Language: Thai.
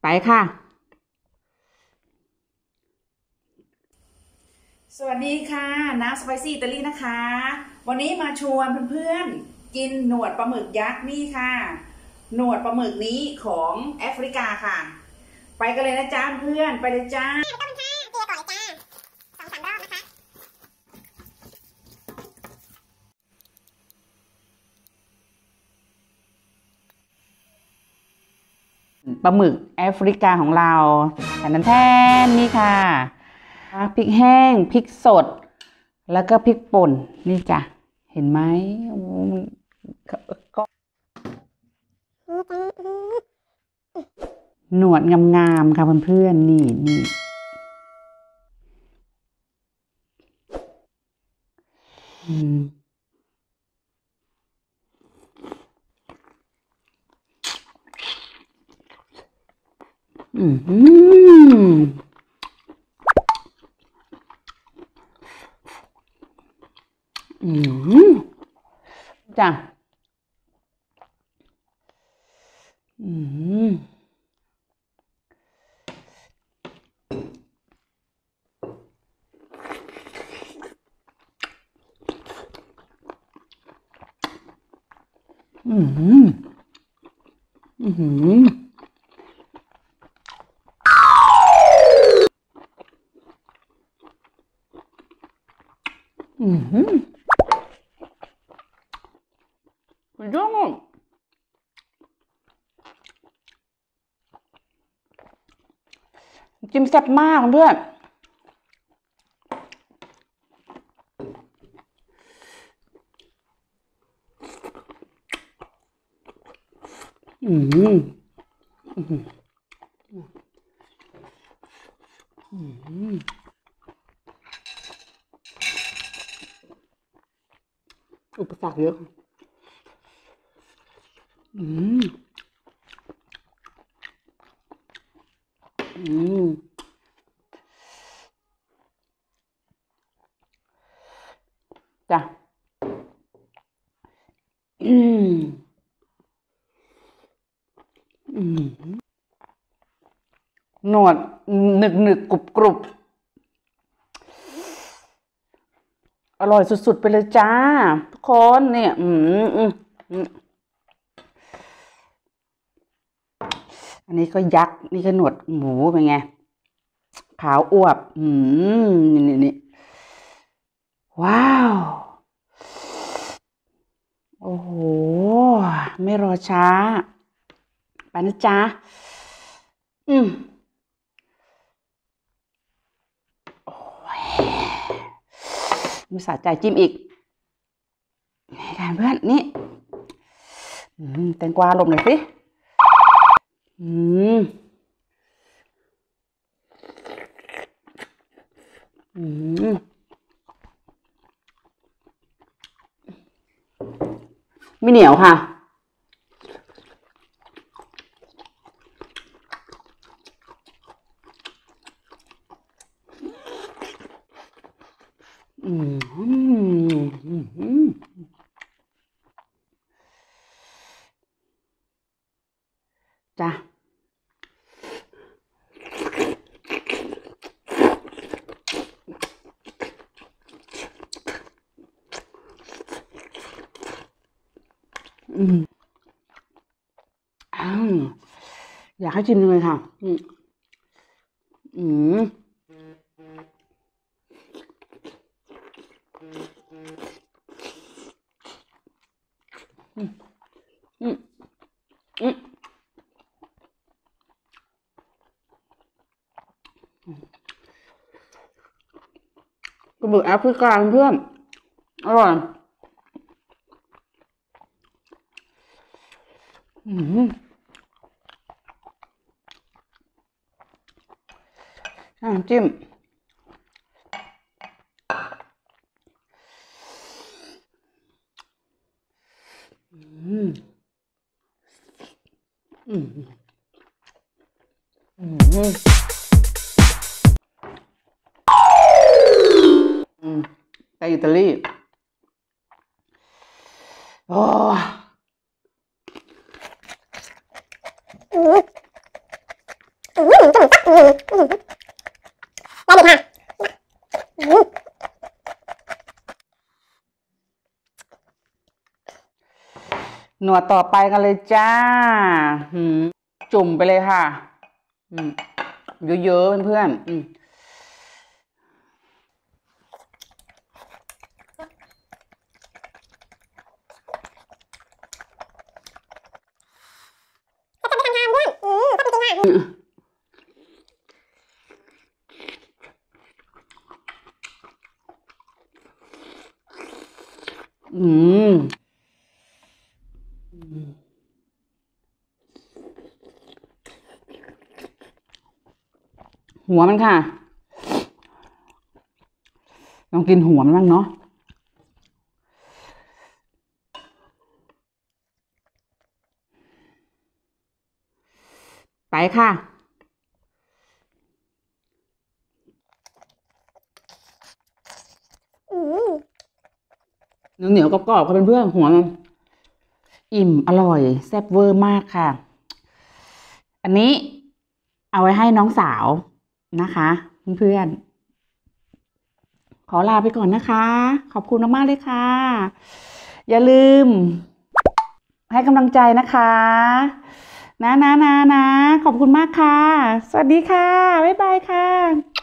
ค่ะสวัสดีค่ะน้ำสไปซี่อิตาลีนะคะวันนี้มาชวนเพื่อนๆกินหนวดปลาหมึกยักษ์นี่ค่ะหนวดปลาหมึกนี้ของแอฟริกาค่ะไปกันเลยนะจ๊ะเพื่อนไปเลยจ้าปลาหมึกแอฟริกาของเราแทนนี่ค่ะพริกแห้งพริกสดแล้วก็พริกป่นนี่จ้ะเห็นไหมก็หนวดงามๆค่ะเพื่อนๆนี่จ้ะสุดยอดจิ้มแซ่บมากเพื่อนอุปสรรคเยอะจ้ะหนวดหนึกกรุบอร่อยสุดๆไปเลยจ้าทุกคนเนี่ยอันนี้ก็ยักษ์นี่ก็หนวดหมูเป็นไงขาวอวบนี่ว้าวโอ้โหไม่รอช้าไปนะจ๊ะมีสาใจจิ้มอีกกันเพื่อนนี่แตงกวาลงหน่อยสิไม่เหนียวค่ะจ้ะอยากให้ชิมเลยค่ะปลาหมึกแอฟริกาเพื่อนอร่อยจิ้มไปอิตาลีโอ้หนวดต่อไปกันเลยจ้าจุ่มไปเลยค่ะเยอะๆเพื่อนๆหัวมันค่ะลองกินหัวมันบ้างเนาะไปค่ะเหนียวๆกรอบๆค่ะเพื่อนๆหัวมันอิ่มอร่อยแซ่บเวอร์มากค่ะอันนี้เอาไว้ให้น้องสาวนะคะเพื่อนๆขอลาไปก่อนนะคะขอบคุณมากๆเลยค่ะอย่าลืมให้กำลังใจนะคะนะขอบคุณมากค่ะสวัสดีค่ะบ๊ายบายค่ะ